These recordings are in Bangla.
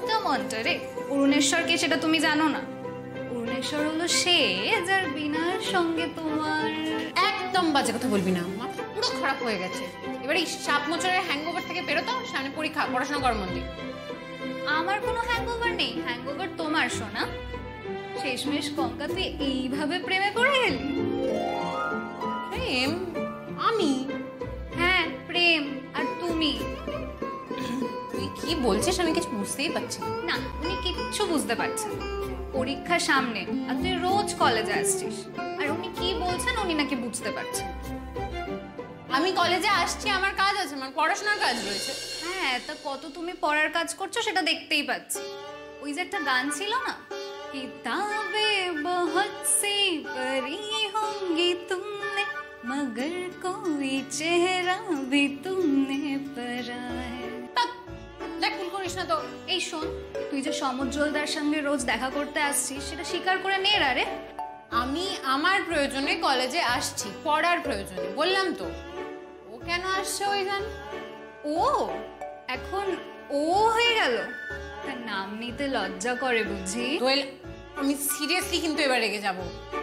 মনটা মনটা রে, অরুণেশ্বর কে সেটা তুমি জানো না? অরুণেশ্বর হলো সে যার বিনার সঙ্গে তোমার। একদম বাজে কথা বলবি না, মাথা পুরো খারাপ হয়ে গেছে। এবার এই 7 বছরের হ্যাংওভার থেকে বেরোতো, সামনে পরীক্ষা, পড়াশোনা কর মন দিয়ে। আমার কোনো হ্যাংওভার নেই, হ্যাংওভার তোমার সোনা। শেষমেশ কঙ্কা তুই এইভাবে প্রেমে পড়ে গেলি। প্রেম? আমি? হ্যাঁ প্রেম, আর তুমি। তুই কি বলছিস আমি কিছু বুঝতেই পারছি না, উনি কিচ্ছু বুঝতে পারছেন। পরীক্ষা সামনে আর তুই রোজ কলেজে আসছিস, আর উনি কি বলছেন উনি নাকি বুঝতে পারছেন। আমি কলেজে আসছি, আমার কাজ আছে, আমার পড়াশোনার কাজ রয়েছে। হ্যাঁ, তা কত তুমি পড়ার কাজ করছো সেটা দেখতেই পাচ্ছি। ওই যে একটা গান ছিল না, কিতাবে বহুত সি পড়ি হোঙ্গি তুমনে মগর কোই চেহারা ভি তুমনে পড়া হ্যায়। দেখ ভুল করিস না তো। এই শোন, তুই যে সমুজ্জ্বলদার সঙ্গে রোজ দেখা করতে আসছিস সেটা স্বীকার করে নে। আরে আমি আমার প্রয়োজনে কলেজে আসছি, পড়ার প্রয়োজনে, বললাম তো। ও কেন আসছে ওই জান? ও এখন ও হয়ে গেল, তার নাম নিতে লজ্জা করে বুঝি? দোয়েল, আমি সিরিয়াসলি কিন্তু এবার রেগে যাব।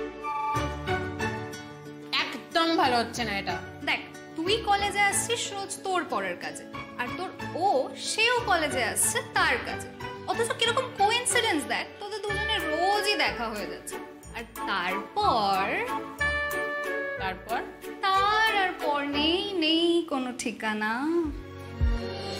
একদম ভালো হচ্ছে না এটা। দেখ, তুই কলেজে আসছিস রোজ তোর পড়ার কাজে, আর তোর সেও কলেজে আসছে তার কাজে। অথচ কিরকম কোইন্সিডেন্স দেখ, তোদের দুজনের রোজই দেখা হয়ে যাচ্ছে। আর তারপর তারপর তার আর পর নেই কোনো ঠিকানা।